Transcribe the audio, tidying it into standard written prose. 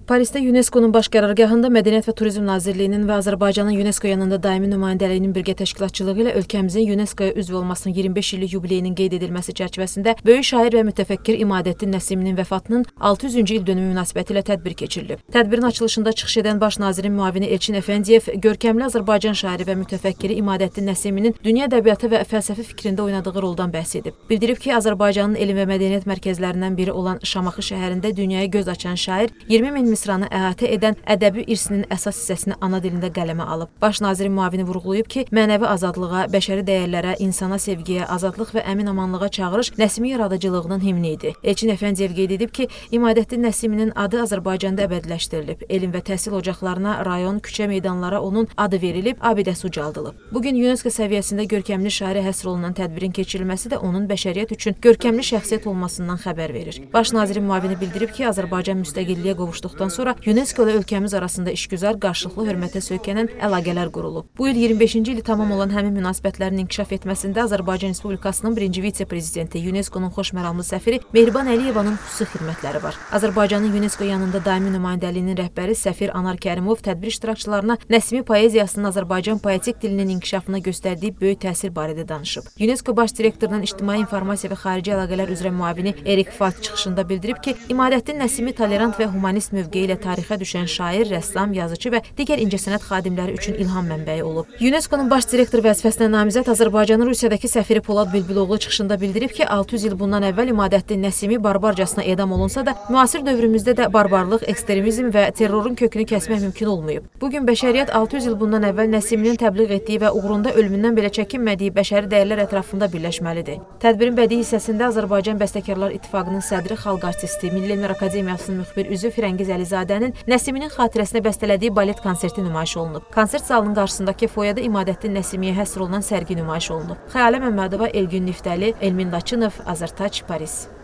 Parisdə UNESCO-nun baş qərargahında Mədəniyyət və Turizm Nazirliyinin və Azərbaycanın UNESCO yanında daimi nümayəndəliyinin birgə təşkilatçılığı ilə ölkəmizin UNESCO-ya üzv olmasının 25 illik yubileyinin qeyd edilməsi çərçivəsində böyük şair və mütəfəkkir İmadəddin Nəsiminin vəfatının 600-cü il dönümü münasibətilə tədbir keçirilib. Tədbirin açılışında çıxış edən baş nazirin müavini Elçin Əfəndiyev görkəmli Azərbaycan şairi və mütəfəkkiri İmadəddin Nəsiminin dünya ədəbiyyatı və fəlsəfi fikrində oynadığı roldan bəhs edib. Bildirib ki, Azərbaycanın elm və mədəniyyət mərkəzlərindən biri olan Şamaxı şəhərində dünyaya göz açan şair 20 min misranı əhatə edən ədəbi irsinin əsas hissəsini ana dilində qələmə alıb. Baş nazirin müavini vurğulayıb ki, mənəvi azadlığa, bəşəri dəyərlərə, insana sevgiyə, azadlıq və əmin-amanlığa çağırış Nəsimi yaradıcılığının himni idi. Elçin Əfəndiyev qeyd edib ki, İmadəddin Nəsiminin adı Azərbaycanda əbədiləşdirilib. Elm və təhsil ocaqlarına, rayon, küçə meydanlara onun adı verilib, abidəsi ucaldılıb. Bugün UNESCO səviyyəsində görkəmli şairə həsr olunan tədbirin keçirilməsi də onun bəşəriyyət üçün görkəmli şəxsiyyət olmasından xəbər verir. Baş nazirin müavini bildirib ki, Azərbaycan müstəqilliyə qovuşduqdan sonra UNESCO ilə ölkəmiz arasında işgüzar, qarşılıqlı hörmətə söykənən əlaqələr qurulub. Bu il 25-ci ili tamam olan həmin münasibətlərin inkişaf etməsində Azərbaycan Respublikasının birinci vitse-prezidenti, UNESCO-nun xoşməramlı səfiri Mehriban Əliyevanın xüsusi xidmətləri var. Azərbaycanın UNESCO yanında daimi nümayəndəliyinin rəhbəri səfir Anar Kərimov tədbir iştirakçılarına Nəsimi poeziyasının Azərbaycan poetik dilinin inkişafına göstərdiyi böyük təsir barədə danışıb. UNESCO baş direktorunun ictimai informasiya və xarici əlaqələr üzrə müavini Erik Falk çıxışında bildirib ki, İmadəddin Nəsimi tolerant və humanist mövqeyi ilə tarixə düşən şair, rəssam, yazıcı və digər incəsənət xadimləri üçün ilham mənbəyi olub. UNESCO-nun baş direktor vəzifəsinə namizəd Azərbaycanın Rusiyadakı səfiri Polad Bülbüloğlu çıxışında bildirib ki, 600 il bundan əvvəl İmadəddin Nəsimi barbarcasına edam olunsa da, müasir dövrümüzdə də barbarlıq, ekstremizm və terrorun kökünü kəsmək mümkün olmayıb. Bugün bəşəriyyət 600 il bundan əvvəl Nəsiminin təbliğ etdiyi və uğrunda ölümündən belə çəkinmədiyi bəşəri dəyərlər ətrafında birləşməlidir. Tədbirin bədii hissəsində Azərbaycan Bəstəkarlar İttifaqının sədri, xalq artisti, Milli Elmlər Akademiyasının müxbir üzvü Firəngiz Əlizadənin Nəsiminin xatirəsinə bəstələdiyi balet konserti nümayiş olunub. Konsert zalının qarşısındakı foyada İmadəddin Nəsimiyə həsr olunan sərgi nümayiş olunub. Xəyalə Məmmədova, Elgün Niftəli, Elmin Laçınov, Azərtaç, Paris.